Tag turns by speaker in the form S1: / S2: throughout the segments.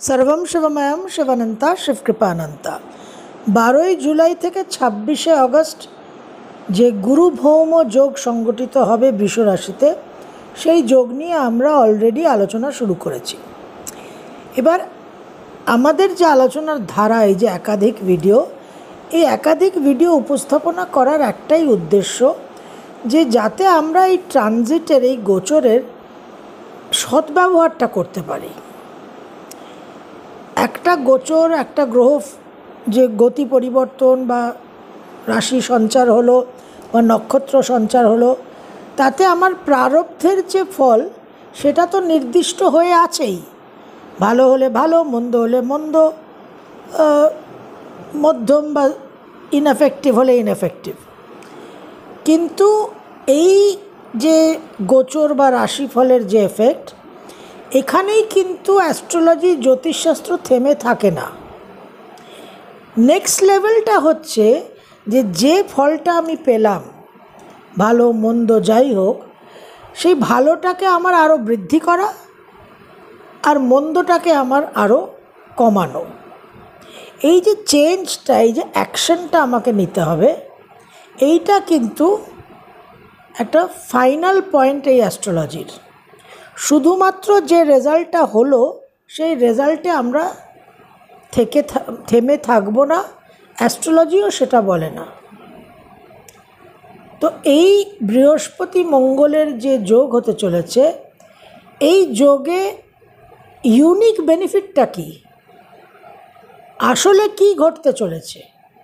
S1: सर्वम शिवमयम शिवानंता शिवकृपानंता 12 জুলাই থেকে 26 আগস্ট যে গুরু ভৌম যোগ সংগঠিত হবে বৃষ রাশিতে, সেই যোগ নিয়ে আমরা অলরেডি আলোচনা শুরু করেছি। এবার আমাদের যে আলোচনার ধারা, এই যে একাধিক ভিডিও, এই একাধিক ভিডিও উপস্থাপনা করার একটাই উদ্দেশ্য, যে যাতে আমরা এই ট্রানজিটের, এই গোচরের সদ্ব্যবহারটা করতে পারি। একটা গোচর, একটা গ্রহ যে গতি পরিবর্তন বা রাশি সঞ্চার হলো বা নক্ষত্র সঞ্চার হলো, তাতে আমার প্রারব্ধের যে ফল সেটা তো নির্দিষ্ট হয়ে আছেই। ভালো হলে ভালো, মন্দ হলে মন্দ, মধ্যম বা ইনএফেক্টিভ হলে ইনএফেক্টিভ। কিন্তু এই যে গোচর বা রাশিফলের যে এফেক্ট, এখানেই কিন্তু অ্যাস্ট্রোলজি, জ্যোতিষশাস্ত্র থেমে থাকে না। নেক্সট লেভেলটা হচ্ছে যে ফলটা আমি পেলাম, ভালো মন্দ যাই হোক, সেই ভালোটাকে আমার আরও বৃদ্ধি করা আর মন্দটাকে আমার আরও কমানো। এই যে চেঞ্জটা, এই যে অ্যাকশনটা আমাকে নিতে হবে, এইটা কিন্তু একটা ফাইনাল পয়েন্ট এই অ্যাস্ট্রোলজির। শুধুমাত্র যে রেজাল্টটা হলো, সেই রেজাল্টে আমরা থেমে থাকবো না, অ্যাস্ট্রোলজিও সেটা বলে না। তো এই বৃহস্পতি মঙ্গলের যে যোগ হতে চলেছে, এই যোগে ইউনিক বেনিফিটটা কি, আসলে কি ঘটতে চলেছে?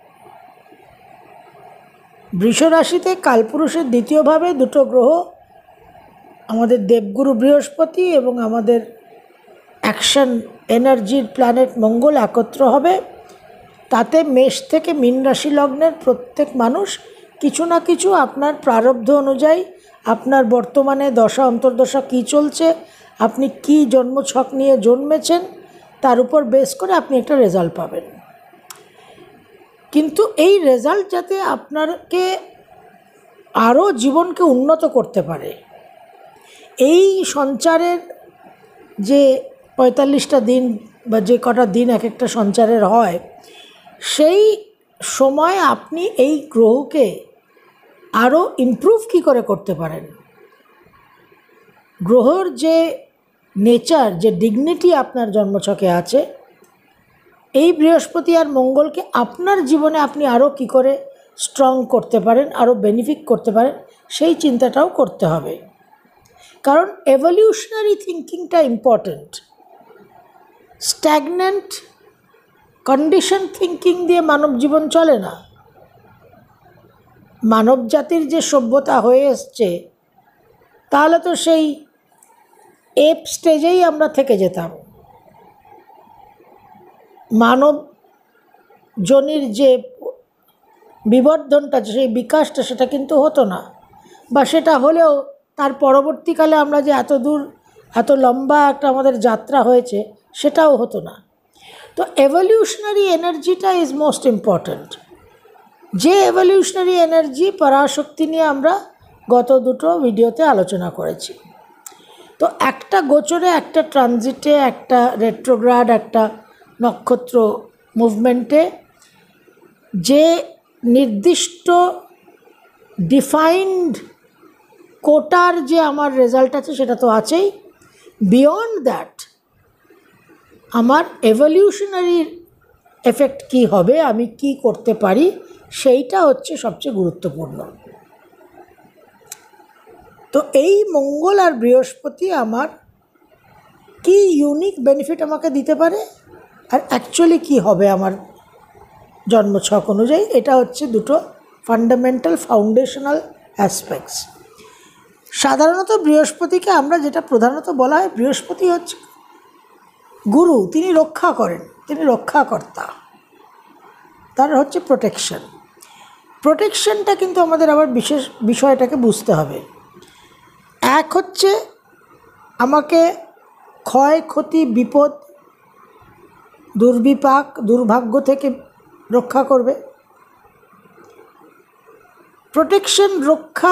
S1: বৃষ রাশিতে কালপুরুষের দ্বিতীয়ভাবে দুটো গ্রহ, আমাদের দেবগুরু বৃহস্পতি এবং আমাদের অ্যাকশন এনার্জির প্ল্যানেট মঙ্গল একত্র হবে। তাতে মেষ থেকে মীন রাশি লগ্নের প্রত্যেক মানুষ কিছু না কিছু আপনার প্রারব্ধ অনুযায়ী, আপনার বর্তমানে দশা অন্তর্দশা কী চলছে, আপনি কি জন্মছক নিয়ে জন্মেছেন, তার উপর বেস করে আপনি একটা রেজাল্ট পাবেন। কিন্তু এই রেজাল্ট যাতে আপনাকে আরও জীবনকে উন্নত করতে পারে, এই সঞ্চারের যে 45টা দিন বা যে কটা দিন এক একটা সঞ্চারের হয়, সেই সময় আপনি এই গ্রহকে আরও ইমপ্রুভ কী করে করতে পারেন, গ্রহর যে নেচার, যে ডিগনিটি আপনার জন্মছকে আছে, এই বৃহস্পতি আর মঙ্গলকে আপনার জীবনে আপনি আরও কী করে স্ট্রং করতে পারেন, আরও বেনিফিট করতে পারেন, সেই চিন্তাটাও করতে হবে। কারণ এভলিউশনারি থিঙ্কিংটা ইম্পর্ট্যান্ট। স্ট্যাগন্যান্ট কন্ডিশন থিঙ্কিং দিয়ে মানব জীবন চলে না। মানব জাতির যে সভ্যতা হয়ে এসছে, তাহলে তো সেই এপ স্টেজেই আমরা থেকে যেতাম। মানব জনির যে বিবর্ধনটা, সেই বিকাশটা, সেটা কিন্তু হতো না, বা সেটা হলেও তার পরবর্তীকালে আমরা যে এত দূর, এত লম্বা একটা আমাদের যাত্রা হয়েছে, সেটাও হতো না। তো এভলিউশনারি এনার্জিটা ইজ মোস্ট ইম্পর্ট্যান্ট। যে এভলিউশনারি এনার্জি, পরাশক্তি নিয়ে আমরা গত দুটো ভিডিওতে আলোচনা করেছি। তো একটা গোচরে, একটা ট্রানজিটে, একটা রেট্রোগ্রাড, একটা নক্ষত্র মুভমেন্টে যে নির্দিষ্ট ডিফাইন্ড কোটার যে আমার রেজাল্ট আছে, সেটা তো আছেই। বিয়ন্ড দ্যাট আমার এভলিউশনারি এফেক্ট কী হবে, আমি কি করতে পারি, সেইটা হচ্ছে সবচেয়ে গুরুত্বপূর্ণ। তো এই মঙ্গল আর বৃহস্পতি আমার কি ইউনিক বেনিফিট আমাকে দিতে পারে, আর অ্যাকচুয়ালি কি হবে আমার জন্মছক অনুযায়ী, এটা হচ্ছে দুটো ফান্ডামেন্টাল ফাউন্ডেশনাল অ্যাসপেক্টস। সাধারণত বৃহস্পতিকে আমরা যেটা প্রধানত বলা হয়, বৃহস্পতি হচ্ছে গুরু, তিনি রক্ষা করেন, তিনি রক্ষাকর্তা, তার হচ্ছে প্রোটেকশন। প্রোটেকশনটা কিন্তু আমাদের আবার বিশেষ বিষয়টাকে বুঝতে হবে। এক হচ্ছে আমাকে ক্ষয়ক্ষতি, বিপদ, দুর্বিপাক, দুর্ভাগ্য থেকে রক্ষা করবে। প্রোটেকশন, রক্ষা,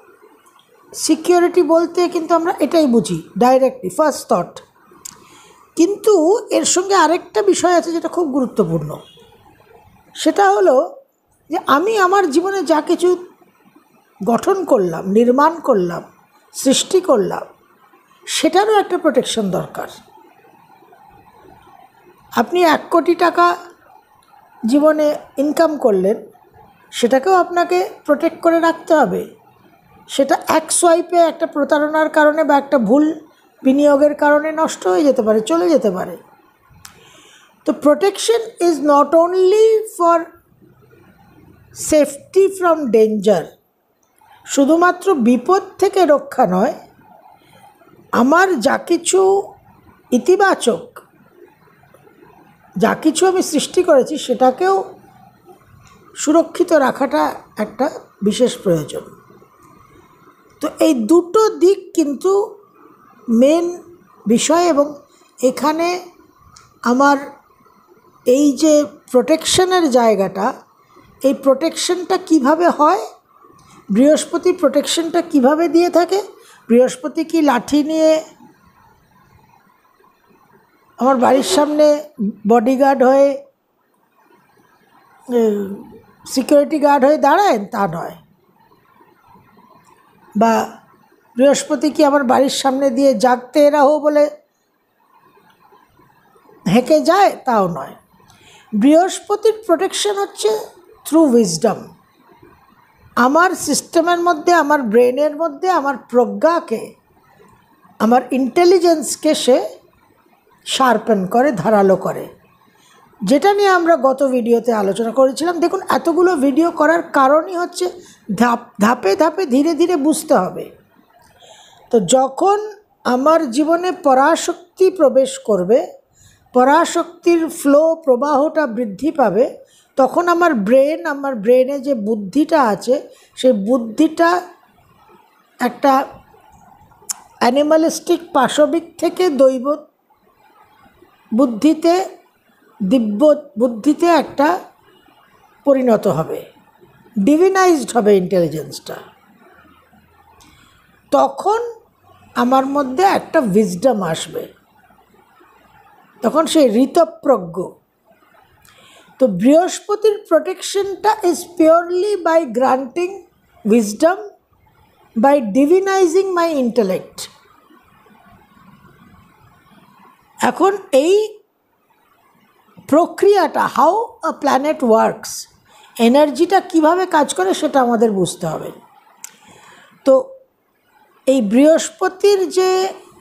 S1: সিকিউরিটি বলতে কিন্তু আমরা এটাই বুঝি ডাইরেক্টলি, ফার্স্ট থট। কিন্তু এর সঙ্গে আরেকটা বিষয় আছে যেটা খুব গুরুত্বপূর্ণ, সেটা হলো যে আমি আমার জীবনে যা কিছু গঠন করলাম, নির্মাণ করলাম, সৃষ্টি করলাম, সেটারও একটা প্রোটেকশন দরকার। আপনি 1 কোটি টাকা জীবনে ইনকাম করলেন, সেটাকেও আপনাকে প্রোটেক্ট করে রাখতে হবে। সেটা এক সোয়াইপে একটা প্রতারণার কারণে বা একটা ভুল বিনিয়োগের কারণে নষ্ট হয়ে যেতে পারে, চলে যেতে পারে। তো protection is not only for safety from danger, শুধুমাত্র বিপদ থেকে রক্ষা নয়, আমার যা কিছু ইতিবাচক, যা কিছু আমি সৃষ্টি করেছি সেটাকেও সুরক্ষিত রাখাটা একটা বিশেষ প্রয়োজন। তো এই দুটো দিক কিন্তু মেন বিষয়, এবং এখানে আমার এই যে প্রোটেকশনের জায়গাটা, এই প্রোটেকশনটা কিভাবে হয়, বৃহস্পতি প্রোটেকশনটা কিভাবে দিয়ে থাকে। বৃহস্পতি কি লাঠি নিয়ে আমার বাড়ির সামনে বডিগার্ড হয়ে, সিকিউরিটি গার্ড হয়ে দাঁড়ায়? তা নয়। বা বৃহস্পতি কি আমার বাড়ির সামনে দিয়ে জাগতে রাহো বলে হেঁকে যায়? তাও নয়। বৃহস্পতির প্রোটেকশন হচ্ছে থ্রু উইজডম। আমার সিস্টেমের মধ্যে, আমার ব্রেনের মধ্যে, আমার প্রজ্ঞাকে, আমার ইন্টেলিজেন্সকে সে শার্পেন করে, ধারালো করে, যেটা নিয়ে আমরা গত ভিডিওতে আলোচনা করেছিলাম। দেখুন, এতগুলো ভিডিও করার কারণই হচ্ছে ধাপে ধাপে ধীরে ধীরে বুঝতে হবে। তো যখন আমার জীবনে পরাশক্তি প্রবেশ করবে, পরাশক্তির ফ্লো, প্রবাহটা বৃদ্ধি পাবে, তখন আমার ব্রেনে যে বুদ্ধিটা আছে, সেই বুদ্ধিটা একটা অ্যানিমালিস্টিক পাশবিক থেকে দৈব বুদ্ধিতে, দিব্য বুদ্ধিতে একটা পরিণত হবে, ডিভিনাইজড হবে ইন্টেলিজেন্সটা। তখন আমার মধ্যে একটা উইজডম আসবে, তখন সেই ঋতপ্রজ্ঞ। তো বৃহস্পতির প্রোটেকশনটা is purely by granting wisdom, by divinizing my intellect. এখন এই প্রক্রিয়াটা, হাউ আ প্ল্যানেট ওয়ার্কস, এনার্জিটা কিভাবে কাজ করে, সেটা আমাদের বুঝতে হবে। তো এই বৃহস্পতির যে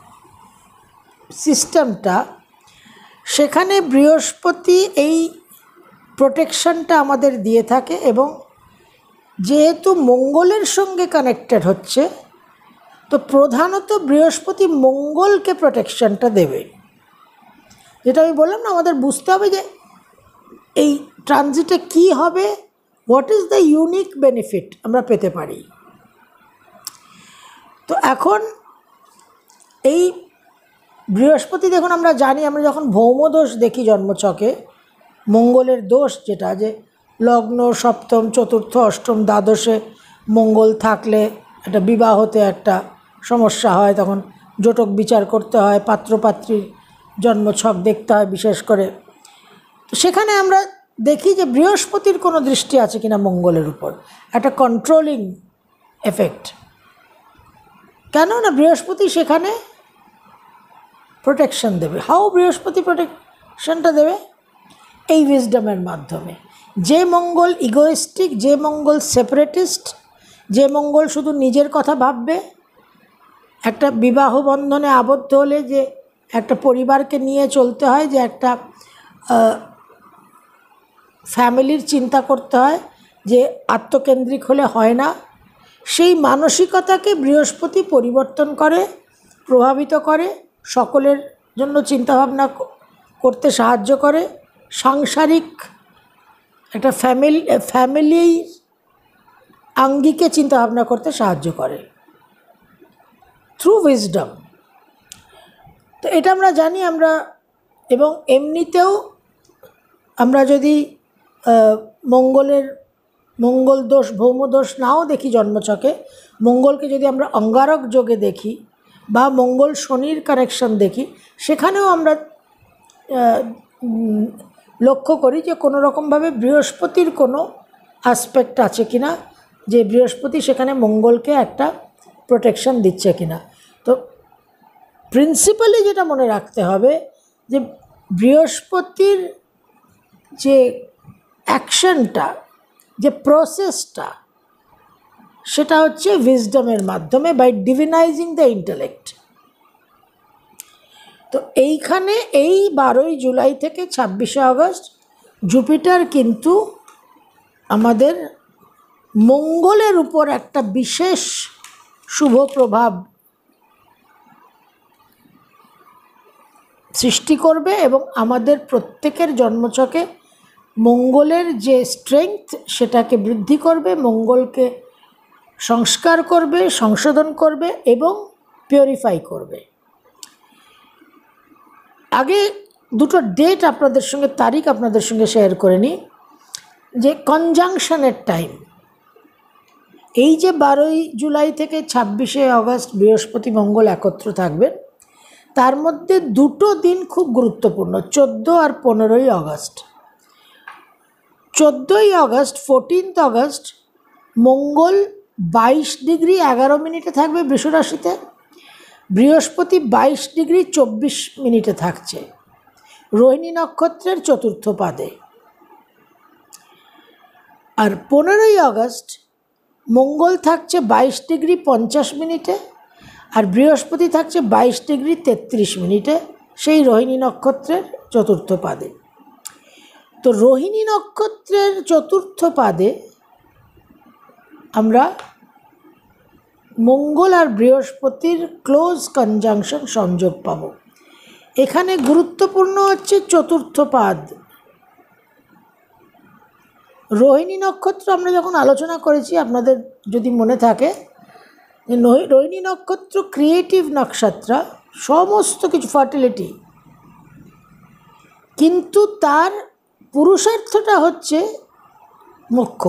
S1: সিস্টেমটা, সেখানে বৃহস্পতি এই প্রোটেকশনটা আমাদের দিয়ে থাকে, এবং যেহেতু মঙ্গলের সঙ্গে কানেক্টেড হচ্ছে, তো প্রধানত বৃহস্পতি মঙ্গলকে প্রোটেকশনটা দেবে। যেটা আমি বললাম না, আমাদের বুঝতে হবে যে এই ট্রানজিটে কি হবে, what is the unique benefit আমরা পেতে পারি। তো এখন এই বৃহস্পতি, দেখুন আমরা জানি, আমরা যখন ভৌমদোষ দেখি জন্মছকে, মঙ্গলের দোষ যেটা, যে লগ্ন, সপ্তম, চতুর্থ, অষ্টম, দ্বাদশে মঙ্গল থাকলে একটা বিবাহতে একটা সমস্যা হয়, তখন জটক বিচার করতে হয়, পাত্রপাত্রীর জন্মছক দেখতে হয় বিশেষ করে। তো সেখানে আমরা দেখি যে বৃহস্পতির কোনো দৃষ্টি আছে কিনা মঙ্গলের উপর, একটা কন্ট্রোলিং এফেক্ট। কেন না বৃহস্পতি সেখানে প্রোটেকশন দেবে। হাউ বৃহস্পতি প্রোটেকশনটা দেবে? এই উইজডমের মাধ্যমে। যে মঙ্গল ইগোয়েস্টিক, যে মঙ্গল সেপারেটিস্ট, যে মঙ্গল শুধু নিজের কথা ভাববে, একটা বিবাহ বন্ধনে আবদ্ধ হলে যে একটা পরিবারকে নিয়ে চলতে হয়, যে একটা ফ্যামিলির চিন্তা করতে হয়, যে আত্মকেন্দ্রিক হলে হয় না, সেই মানসিকতাকে বৃহস্পতি পরিবর্তন করে, প্রভাবিত করে, সকলের জন্য চিন্তাভাবনা করতে সাহায্য করে, সাংসারিক একটা ফ্যামিলির আঙ্গিকে চিন্তাভাবনা করতে সাহায্য করে থ্রু উইজডম। তো এটা আমরা জানি। আমরা এবং এমনিতেও আমরা যদি মঙ্গল দোষ, ভৌমদোষ নাও দেখি জন্মছকে, মঙ্গলকে যদি আমরা অঙ্গারক যোগে দেখি বা মঙ্গল শনির কানেকশন দেখি, সেখানেও আমরা লক্ষ্য করি যে কোনো রকমভাবে বৃহস্পতির কোনো অ্যাসপেক্ট আছে কিনা, যে বৃহস্পতি সেখানে মঙ্গলকে একটা প্রোটেকশন দিচ্ছে কিনা। তো প্রিন্সিপালি যেটা মনে রাখতে হবে যে বৃহস্পতির যে অ্যাকশনটা, যে প্রসেসটা, সেটা হচ্ছে উইজডমের মাধ্যমে, বাই ডিভিনাইজিং দ্য ইন্টেলেক্ট। তো এইখানে এই 12ই জুলাই থেকে 26শে আগস্ট জুপিটার কিন্তু আমাদের মঙ্গলের উপর একটা বিশেষ শুভ প্রভাব সৃষ্টি করবে এবং আমাদের প্রত্যেকের জন্মছকে মঙ্গলের যে স্ট্রেংথ সেটাকে বৃদ্ধি করবে, মঙ্গলকে সংস্কার করবে, সংশোধন করবে এবং পিউরিফাই করবে। আগে দুটো ডেট আপনাদের সঙ্গে, তারিখ আপনাদের সঙ্গে শেয়ার করে নিই, যে কনজাংশনের টাইম। এই যে 12ই জুলাই থেকে 26শে আগস্ট বৃহস্পতি মঙ্গল একত্র থাকবেন, তার মধ্যে দুটো দিন খুব গুরুত্বপূর্ণ, 14 আর 15ই আগস্ট। 14ই আগস্ট 14th আগস্ট মঙ্গল 22 ডিগ্রি 11 মিনিটে থাকবে বৃষ রাশিতে, বৃহস্পতি 22 ডিগ্রি 24 মিনিটে থাকছে রোহিণী নক্ষত্রের চতুর্থ পাদে। আর 15ই আগস্ট মঙ্গল থাকছে 22 ডিগ্রি 50 মিনিটে আর বৃহস্পতি থাকছে 22 ডিগ্রি 33 মিনিটে সেই রোহিণী নক্ষত্রের চতুর্থ পাদে। তো রোহিণী নক্ষত্রের চতুর্থ পাদে আমরা মঙ্গল আর বৃহস্পতির ক্লোজ কনজাংশন সংযোগ পাব। এখানে গুরুত্বপূর্ণ হচ্ছে চতুর্থ পাদ। রোহিণী নক্ষত্র আমরা যখন আলোচনা করেছি, আপনাদের যদি মনে থাকে, যে রোহিণী নক্ষত্র ক্রিয়েটিভ নক্ষত্র, সমস্ত কিছু ফার্টিলিটি, কিন্তু তার পুরুষার্থটা হচ্ছে মোক্ষ।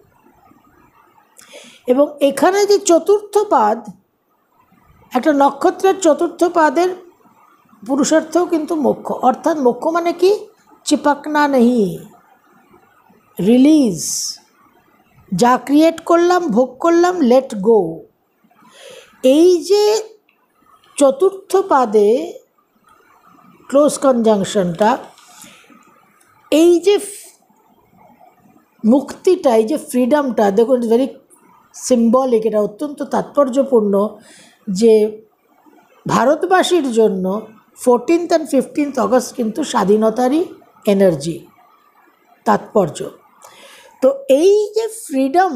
S1: এবং এখানে যে চতুর্থ পাদ, একটা নক্ষত্রের চতুর্থ পাদের পুরুষার্থও কিন্তু মোক্ষ। অর্থাৎ মোক্ষ মানে কি? চিপকনা নেই, রিলিজ, যা ক্রিয়েট করলাম, ভোগ করলাম, লেট গো। এই যে চতুর্থ পাদে ক্লোজ কনজাংশনটা, এই যে মুক্তিটা, এই যে ফ্রিডমটা, দেখুন ভেরি সিম্বলিক, এটা অত্যন্ত তাৎপর্যপূর্ণ যে ভারতবাসীর জন্য 14th and 15th আগস্ট কিন্তু স্বাধীনতারই এনার্জি, তাৎপর্য। তো এই যে ফ্রিডম,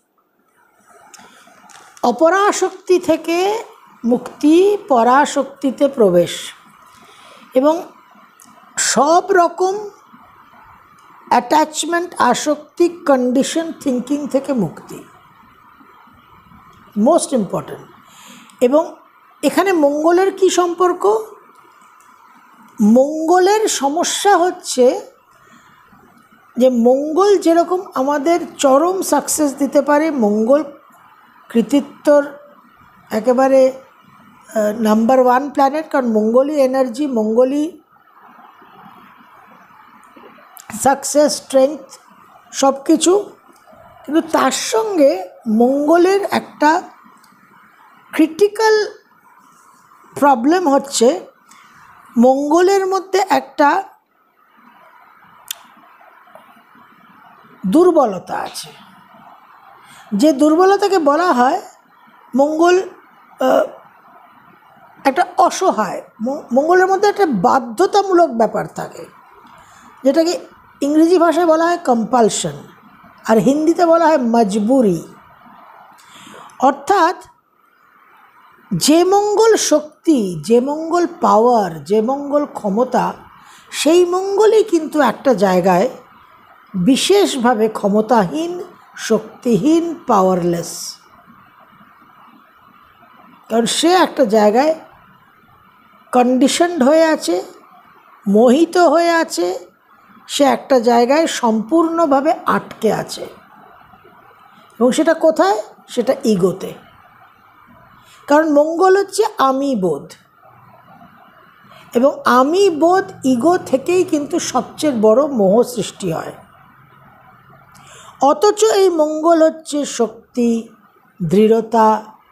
S1: অপরাশক্তি থেকে মুক্তি, পরাশক্তিতে প্রবেশ এবং সব রকম অ্যাটাচমেন্ট, আসক্তি, কন্ডিশন থিঙ্কিং থেকে মুক্তি, মোস্ট ইম্পর্ট্যান্ট। এবং এখানে মঙ্গলের কি সম্পর্ক? মঙ্গলের সমস্যা হচ্ছে যে মঙ্গল যেরকম আমাদের চরম সাকসেস দিতে পারে, মঙ্গল কৃতিত্বর একেবারে নাম্বার 1 প্ল্যানেট, কারণ মঙ্গলই এনার্জি, মঙ্গলই সাকসেস, স্ট্রেংথ, সব কিছু। কিন্তু তার সঙ্গে মঙ্গলের একটা ক্রিটিক্যাল প্রবলেম হচ্ছে, মঙ্গলের মধ্যে একটা দুর্বলতা আছে, যে দুর্বলতাকে বলা হয় মঙ্গল একটা অসহায়। মঙ্গলের মধ্যে একটা বাধ্যতামূলক ব্যাপার থাকে, যেটাকে ইংরেজি ভাষায় বলা হয় কম্পালশন, আর হিন্দিতে বলা হয় মজবুরি। অর্থাৎ যে মঙ্গল শক্তি, যে মঙ্গল পাওয়ার, যে মঙ্গল ক্ষমতা, সেই মঙ্গলই কিন্তু একটা জায়গায় বিশেষভাবে ক্ষমতাহীন, শক্তিহীন, পাওয়ারলেস। কারণ সে একটা জায়গায় কন্ডিশনড হয়ে আছে, মোহিত হয়ে আছে, সে একটা জায়গায় সম্পূর্ণভাবে আটকে আছে। এবং সেটা কোথায়? সেটা ইগোতে। কারণ মঙ্গল হচ্ছে আমি বোধ, এবং আমি বোধ ইগো থেকেই কিন্তু সবচেয়ে বড় মোহ সৃষ্টি হয়। অথচ এই মঙ্গল হচ্ছে শক্তি, দৃঢ়তা,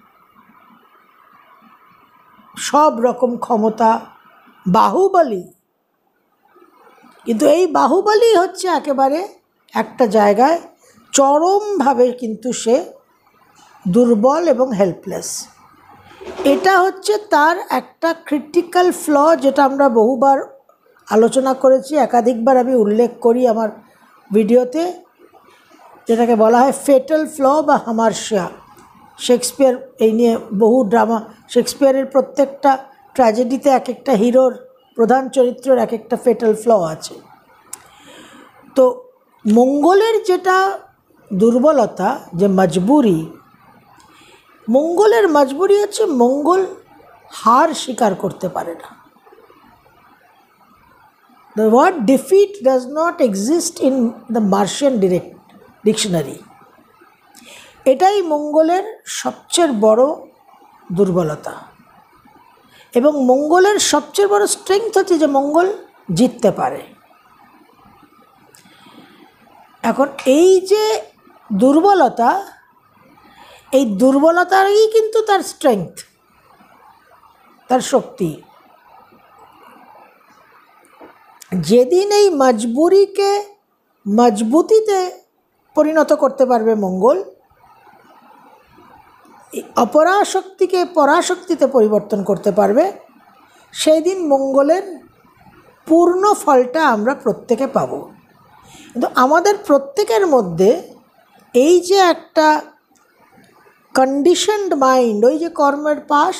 S1: সব রকম ক্ষমতা, বাহুবলী। কিন্তু এই বাহুবলী হচ্ছে একেবারে একটা জায়গায় চরমভাবে কিন্তু সে দুর্বল এবং হেল্পলেস। এটা হচ্ছে তার একটা ক্রিটিক্যাল ফ্ল, যেটা আমরা বহুবার আলোচনা করেছি, একাধিকবার আমি উল্লেখ করি আমার ভিডিওতে, যেটাকে বলা হয় ফেটাল ফ্ল বা হামার্শিয়া। শেক্সপিয়ার এই নিয়ে বহু ড্রামা, শেক্সপিয়ারের প্রত্যেকটা ট্র্যাজেডিতে এক একটা হিরোর, প্রধান চরিত্রের এক একটা ফেটাল ফ্ল আছে। তো মঙ্গলের যেটা দুর্বলতা, যে মজবুরি, মঙ্গলের মজবুরি হচ্ছে মঙ্গল হার স্বীকার করতে পারে না। The word defeat does not exist in the Martian dictionary. এটাই মঙ্গলের সবচেয়ে বড় দুর্বলতা। এবং মঙ্গলের সবচেয়ে বড় স্ট্রেংথ হচ্ছে যে মঙ্গল জিততে পারে। এখন এই যে দুর্বলতা, এই দুর্বলতারই কিন্তু তার স্ট্রেংথ, তার শক্তি। যেদিন এই মজবুরিকে মজবুতিতে পরিণত করতে পারবে মঙ্গল, অপরাশক্তিকে পরাশক্তিতে পরিবর্তন করতে পারবে, সেই দিন মঙ্গলের পূর্ণ ফলটা আমরা প্রত্যেকে পাব। কিন্তু আমাদের প্রত্যেকের মধ্যে এই যে একটা কন্ডিশনড মাইন্ড, ওই যে কর্মের পাশ,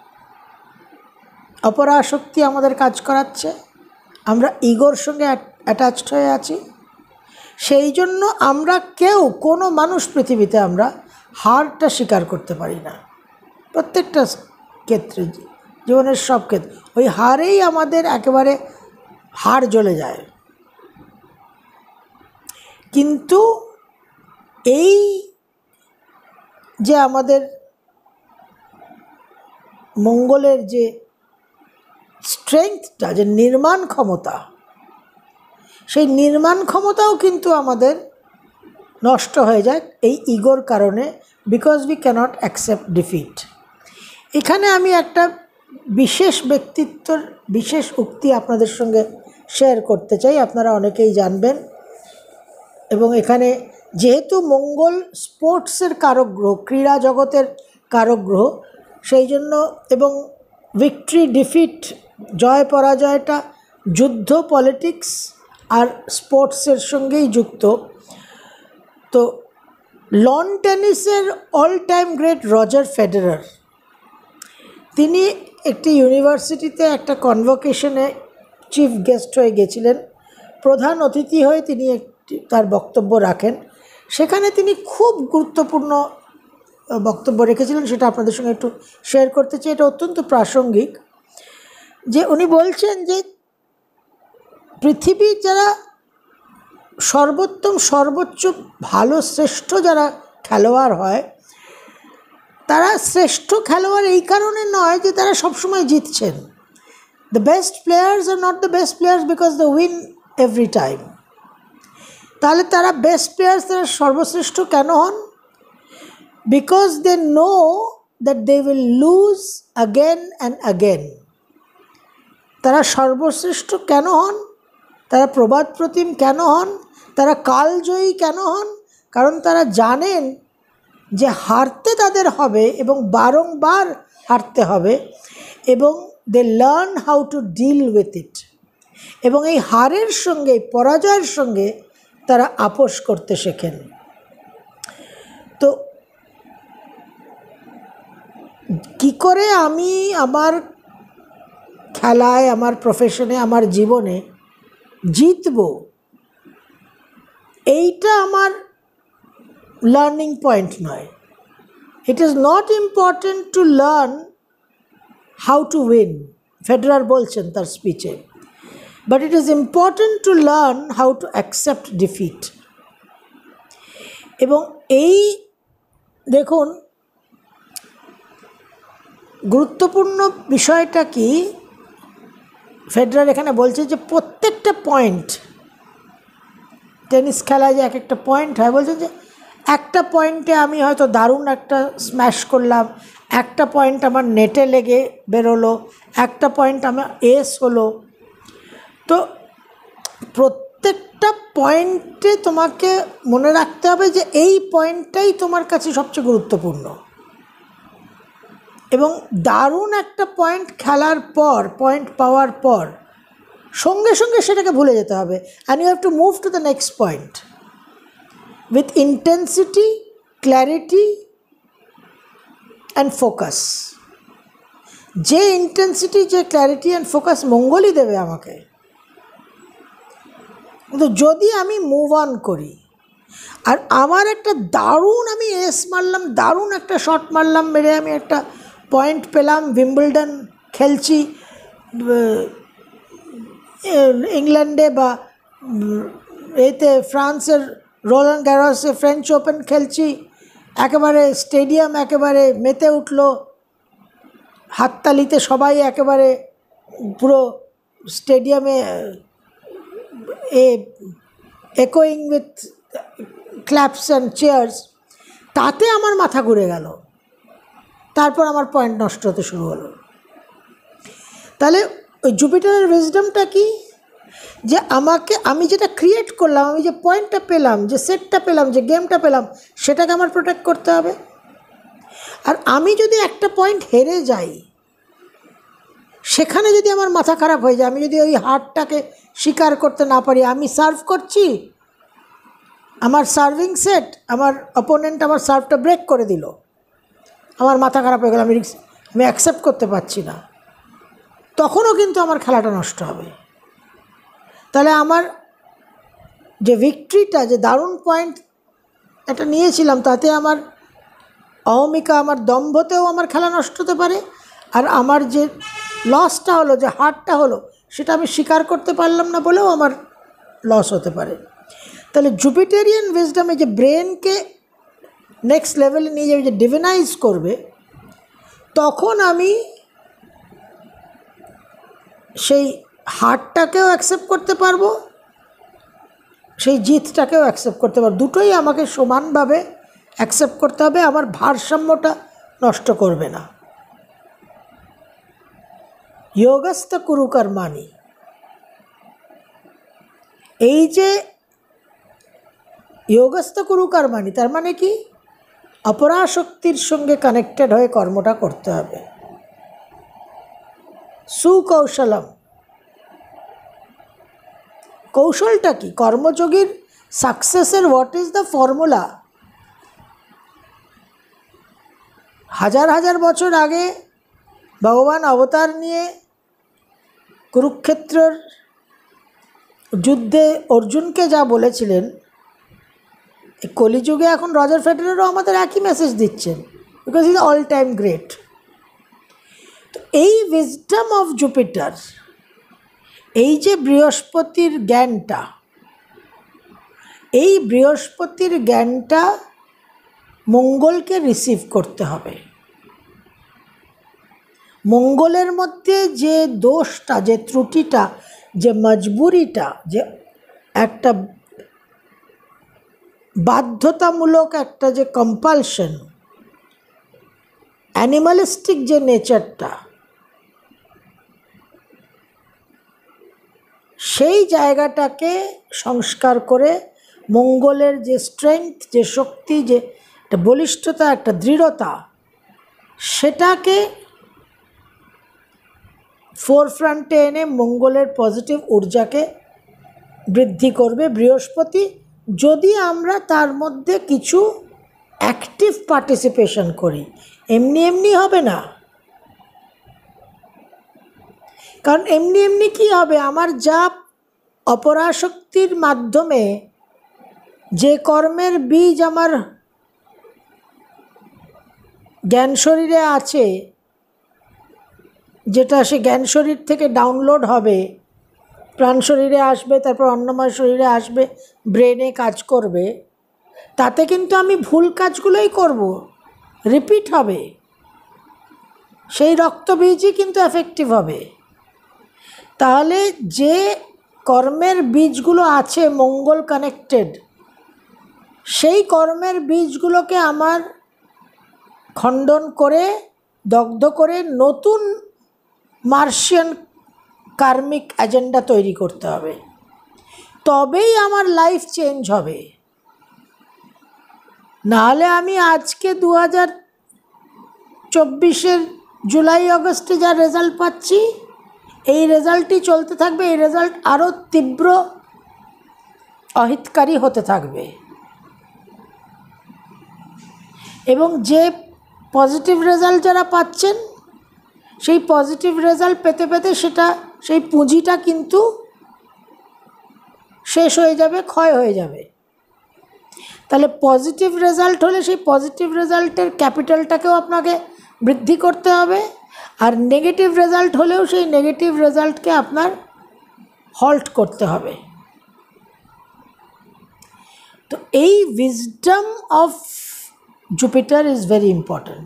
S1: অপরাশক্তি আমাদের কাজ করাচ্ছে, আমরা ইগোর সঙ্গে অ্যাটাচড হয়ে আছি। সেই জন্য আমরা কেউ, কোনো মানুষ পৃথিবীতে আমরা হারটা স্বীকার করতে পারি না। প্রত্যেকটা ক্ষেত্রে, জীবনের সব ক্ষেত্রে ওই হারেই আমাদের একেবারে হাড় জ্বলে যায়। কিন্তু এই যে আমাদের মঙ্গলের যে স্ট্রেংথটা, যে নির্মাণ ক্ষমতা, সেই নির্মাণ ক্ষমতাও কিন্তু আমাদের নষ্ট হয়ে যায় এই ইগোর কারণে, because we cannot accept defeat. এখানে আমি একটা বিশেষ ব্যক্তিত্বর বিশেষ উক্তি আপনাদের সঙ্গে শেয়ার করতে চাই, আপনারা অনেকেই জানবেন। এবং এখানে যেহেতু মঙ্গল স্পোর্টসের কারক গ্রহ, ক্রীড়া জগতের কারক গ্রহ, সেই জন্য, এবং ভিক্টরি ডিফিট, জয় পরাজয়টা যুদ্ধ, পলিটিক্স আর স্পোর্টসের সঙ্গেই যুক্ত। তো লন টেনিসের all time great Roger Federer, তিনি একটি ইউনিভার্সিটিতে একটা কনভোকেশনে চিফ গেস্ট হয়ে গেছিলেন। প্রধান অতিথি হয়ে তিনি তার বক্তব্য রাখেন। সেখানে তিনি খুব গুরুত্বপূর্ণ বক্তব্য রেখেছিলেন, সেটা আপনাদের সঙ্গে একটু শেয়ার করতে চাই। এটা অত্যন্ত প্রাসঙ্গিক। যে উনি বলছেন যে পৃথিবীর যারা সর্বোত্তম, সর্বোচ্চ ভালো, শ্রেষ্ঠ যারা খেলোয়াড় হয়, তারা শ্রেষ্ঠ খেলোয়াড় এই কারণে নয় যে তারা সবসময় জিতছেন। The best players are not the best players because they win every time. তাহলে তারা বেস্ট প্লেয়ার্স, তারা সর্বশ্রেষ্ঠ কেন হন? Because they know that they will lose again and again. তারা সর্বশ্রেষ্ঠ কেন হন? তারা প্রবাদ প্রতিম কেন হন? তারা কালজয়ী কেন হন? কারণ তারা জানেন যে হারতে তাদের হবে এবং বারংবার হারতে হবে, এবং they learn how to deal with it. এবং এই হারের সঙ্গে, পরাজয়ের সঙ্গে তারা আপোষ করতে শেখেন। তো কি করে আমি আমার খেলায়, আমার প্রফেশনে, আমার জীবনে জিতব, এইটা আমার লার্নিং পয়েন্ট নয়। It is not important to learn how to win, Federer বলছেন তার স্পিচে, but it is important to learn how to accept defeat. এবং এই দেখুন, গুরুত্বপূর্ণ বিষয়টা কি, ফেডরার এখানে বলছে যে প্রত্যেকটা পয়েন্ট, টেনিস খেলায় যে এক একটা পয়েন্ট হয়, বলছে যে একটা পয়েন্টে আমি হয়তো দারুণ একটা স্ম্যাশ করলাম, একটা পয়েন্ট আমার নেটে লেগে বেরোলো, একটা পয়েন্ট আমার এস হলো। তো প্রত্যেকটা পয়েন্টে তোমাকে মনে রাখতে হবে যে এই পয়েন্টটাই তোমার কাছে সবচেয়ে গুরুত্বপূর্ণ, এবং দারুণ একটা পয়েন্ট খেলার পর, পয়েন্ট পাওয়ার পর সঙ্গে সঙ্গে সেটাকে ভুলে যেতে হবে। And you have to move to the next point with intensity, clarity and focus. যে ইন্টেন্সিটি, যে ক্ল্যারিটি অ্যান্ড ফোকাস মঙ্গলই দেবে আমাকে। কিন্তু যদি আমি মুভ অন করি, আর আমার একটা দারুণ, আমি এস মারলাম, দারুণ একটা শট মারলাম, মেরে আমি একটা পয়েন্ট পেলাম, উইম্বলডন খেলছি ইংল্যান্ডে, বা এতে ফ্রান্সের রোলান গ্যারসে ফ্রেঞ্চ ওপেন খেলছি, একেবারে স্টেডিয়াম একেবারে মেতে উঠলো, হাততালিতে সবাই একেবারে পুরো স্টেডিয়ামে echoing with claps and cheers, তাতে আমার মাথা ঘুরে গেল, তারপর আমার পয়েন্ট নষ্ট হতে শুরু হলো। তাহলে ওই জুপিটারের উইজডমটা কি, যে আমাকে, আমি যেটা ক্রিয়েট করলাম, আমি যে পয়েন্টটা পেলাম, যে সেটটা পেলাম, যে গেমটা পেলাম, সেটাকে আমার প্রোটেক্ট করতে হবে। আর আমি যদি একটা পয়েন্ট হেরে যাই, সেখানে যদি আমার মাথা খারাপ হয়ে যায়, আমি যদি ওই হারটাকে স্বীকার করতে না পারি, আমি সার্ভ করছি, আমার সার্ভিং সেট, আমার অপোনেন্ট আমার সার্ভটা ব্রেক করে দিল, আমার মাথা খারাপ হয়ে গেল, আমি অ্যাকসেপ্ট করতে পারছি না, তখনও কিন্তু আমার খেলাটা নষ্ট হবে। তাহলে আমার যে ভিক্টরিটা, যে দারুণ পয়েন্ট এটা নিয়েছিলাম, তাতে আমার অহমিকা, আমার দম্ভতেও আমার খেলা নষ্ট হতে পারে, আর আমার যে লসটা হলো, যে হারটা হলো, সেটা আমি স্বীকার করতে পারলাম না বলেও আমার লস হতে পারে। তাহলে জুপিটেরিয়ান উইজডমে যে ব্রেনকে নেক্সট লেভেলে নিয়ে যাবে, যে ডিভিনাইজ করবে, তখন আমি সেই হারটাকেও অ্যাকসেপ্ট করতে পারবো, সেই জিতটাকেও অ্যাকসেপ্ট করতে পারবো। দুটোই আমাকে সমানভাবে অ্যাকসেপ্ট করতে হবে, আমার ভারসাম্যটা নষ্ট করবে না। যোগস্থ কুরু কর্মাণি, এই যে যোগস্থ কুরু কর্মাণি, তার মানে কি, অপরাশক্তির সঙ্গে কানেক্টেড হয়ে কর্মটা করতে হবে। সুকৌশলম, কৌশলটা কি, কর্মযোগীর সাকসেসের হোয়াট ইজ দ্য ফর্মুলা? হাজার হাজার বছর আগে ভগবান অবতার নিয়ে কুরুক্ষেত্রের যুদ্ধে অর্জুনকে যা বলেছিলেন, কলিযুগে এখন রজার ফেডারারও আমাদের একই মেসেজ দিচ্ছেন, because is all time great. তো এই উইজডম অফ জুপিটার, এই যে বৃহস্পতির জ্ঞানটা, এই বৃহস্পতির জ্ঞানটা মঙ্গলকে রিসিভ করতে হবে। মঙ্গলের মধ্যে যে দোষটা, যে ত্রুটিটা, যে মজবুরিটা, যে একটা বাধ্যতামূলক একটা যে কম্পালশন, অ্যানিমালিস্টিক যে নেচারটা, সেই জায়গাটাকে সংস্কার করে মঙ্গলের যে স্ট্রেংথ, যে শক্তি, যে একটা বলিষ্ঠতা, একটা দৃঢ়তা, সেটাকে ফোরফ্রন্টে এনে মঙ্গলের পজিটিভ ঊর্জাকে বৃদ্ধি করবে বৃহস্পতি, যদি আমরা তার মধ্যে কিছু অ্যাক্টিভ পার্টিসিপেশন করি। এমনি এমনি হবে না, কারণ এমনি এমনি কী হবে, আমার যা অপরাশক্তির মাধ্যমে যে কর্মের বীজ আমার জ্ঞান শরীরে আছে, যেটা সে জ্ঞান শরীর থেকে ডাউনলোড হবে, প্রাণ শরীরে আসবে, তারপর অন্নময় শরীরে আসবে, ব্রেনে কাজ করবে, তাতে কিন্তু আমি ভুল কাজগুলোই করব, রিপিট হবে, সেই রক্তবীজই কিন্তু এফেক্টিভ হবে। তাহলে যে কর্মের বীজগুলো আছে মঙ্গল কানেক্টেড, সেই কর্মের বীজগুলোকে আমার খণ্ডন করে দগ্ধ করে নতুন মার্শিয়ান কার্মিক এজেন্ডা তৈরি করতে হবে, তবেই আমার লাইফ চেঞ্জ হবে। নাহলে আমি আজকে 2024-এর জুলাই আগস্টে যা রেজাল্ট পাচ্ছি, এই রেজাল্টই চলতে থাকবে। এই রেজাল্ট আরও তীব্র অহিতকারী হতে থাকবে এবং যে পজিটিভ রেজাল্ট যারা পাচ্ছেন, সেই পজিটিভ রেজাল্ট পেতে পেতে সেই পুঁজিটা কিন্তু শেষ হয়ে যাবে, ক্ষয় হয়ে যাবে। তাহলে পজিটিভ রেজাল্ট হলে সেই পজিটিভ রেজাল্টের ক্যাপিটালটাকেও আপনাকে বৃদ্ধি করতে হবে, আর নেগেটিভ রেজাল্ট হলেও সেই নেগেটিভ রেজাল্টকে আপনার হল্ট করতে হবে। তো এই wisdom of Jupiter is very important.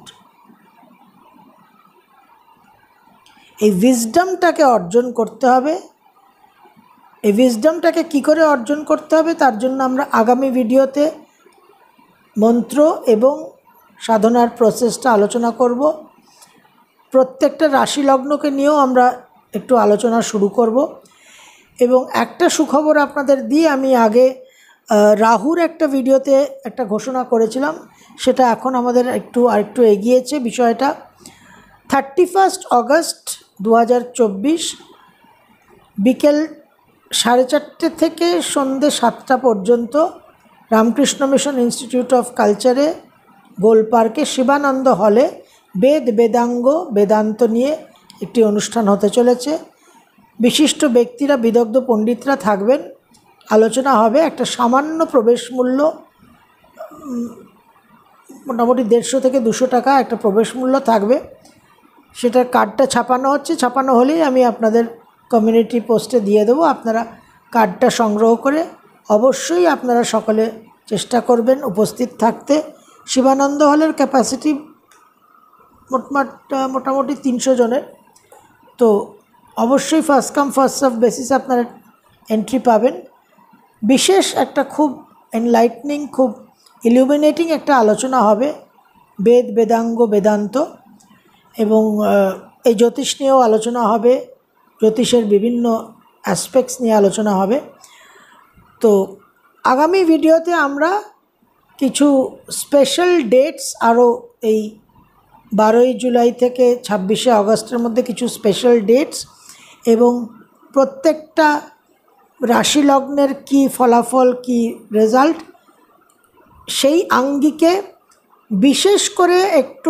S1: এই উইজডমটাকে অর্জন করতে হবে। এই উইজডমটাকে কী করে অর্জন করতে হবে তার জন্য আমরা আগামী ভিডিওতে মন্ত্র এবং সাধনার প্রসেসটা আলোচনা করব। প্রত্যেকটা রাশি লগ্নকে নিয়েও আমরা একটু আলোচনা শুরু করব। এবং একটা সুখবর আপনাদের দিয়ে আমি আগে রাহুর একটা ভিডিওতে একটা ঘোষণা করেছিলাম, সেটা এখন আমাদের আরেকটু এগিয়েছে বিষয়টা। 31 অগস্ট 2024 বিকেল 4:30 থেকে সন্ধ্যে 7টা পর্যন্ত রামকৃষ্ণ মিশন ইনস্টিটিউট অফ কালচারে গোল পার্কে শিবানন্দ হলে বেদাঙ্গ বেদান্ত নিয়ে একটি অনুষ্ঠান হতে চলেছে। বিশিষ্ট ব্যক্তিরা, বিদগ্ধ পণ্ডিতরা থাকবেন, আলোচনা হবে। একটা সামান্য প্রবেশ মূল্য, মোটামুটি 150 থেকে 200 টাকা একটা প্রবেশ মূল্য থাকবে। সেটার কার্ডটা ছাপানো হচ্ছে, ছাপানো হলেই আমি আপনাদের কমিউনিটি পোস্টে দিয়ে দেবো। আপনারা কার্ডটা সংগ্রহ করে অবশ্যই আপনারা সকলে চেষ্টা করবেন উপস্থিত থাকতে। শিবানন্দ হলের ক্যাপাসিটি মোটামুটি 300 জনের। তো অবশ্যই first come first serve basis আপনারা এন্ট্রি পাবেন। বিশেষ একটা খুব এনলাইটনিং, খুব ইলুমিনেটিং একটা আলোচনা হবে বেদাঙ্গ বেদান্ত, এবং এই জ্যোতিষ নিয়েও আলোচনা হবে, জ্যোতিষের বিভিন্ন অ্যাসপেক্টস নিয়ে আলোচনা হবে। তো আগামী ভিডিওতে আমরা কিছু স্পেশাল ডেটস, আরও এই 12ই জুলাই থেকে 26শে আগস্টের মধ্যে কিছু স্পেশাল ডেটস এবং প্রত্যেকটা রাশি লগ্নের কী ফলাফল, কী রেজাল্ট, সেই আঙ্গিকে বিশেষ করে একটু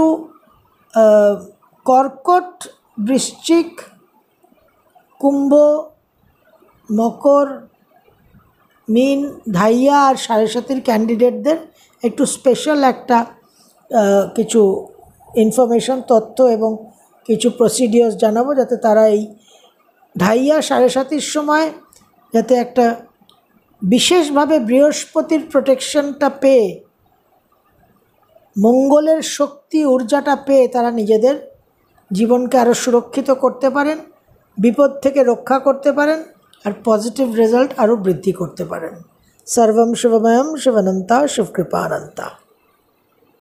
S1: কর্কট, বৃশ্চিক, কুম্ভ, মকর, মীন, ধাইয়া আর 7.5 ক্যান্ডিডেটদের একটু স্পেশাল একটা কিছু ইনফরমেশন, তথ্য এবং কিছু প্রসিডিওর্স জানাবো, যাতে তারা এই ধাইয়া 7.5 সময় যাতে একটা বিশেষভাবে বৃহস্পতির প্রোটেকশনটা পেয়ে, মঙ্গলের শক্তি ঊর্জাটা পেয়ে তারা নিজেদের জীবনকে আরও সুরক্ষিত করতে পারেন, বিপদ থেকে রক্ষা করতে পারেন, আর পজিটিভ রেজাল্ট আরও বৃদ্ধি করতে পারেন। সর্বম শিবময়ম শিবানন্তা শিবকৃপানন্তা।